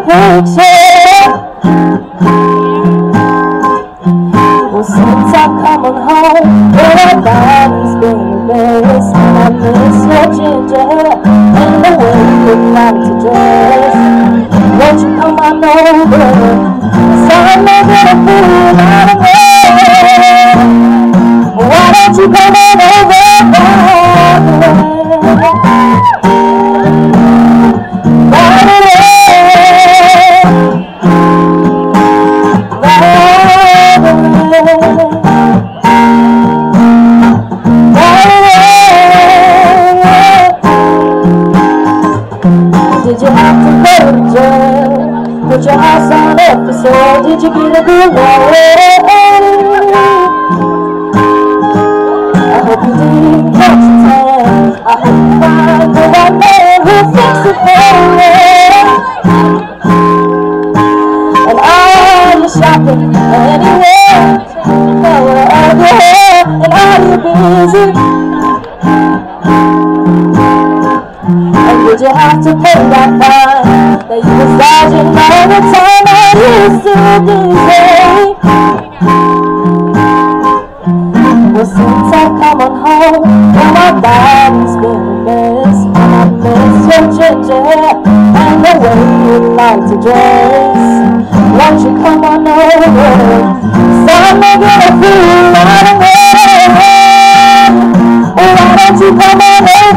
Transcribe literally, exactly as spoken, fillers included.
picture. Well, since I've come on home, well, our body's been a mess. And I miss your ginger hair and the way you like to dress. Won't you come on over? So I'm making a fool out of me. Why don't you come on over? Did you have to go to jail? Put your house on up for sale? Did you get a good one? I hope you didn't catch a tan. I hope you find the right man who'll fix it for you. And all your shopping anywhere, color of your hair, and are you busy? Did you have to pay that fine that you was dodging all the time? Are you still dizzy? Well, since I've come on home, well, my body's been a mess. And I miss your ginger hair and the way you like to dress. Won't you come on over? So I'm making a fool out of me. Why don't you come on over?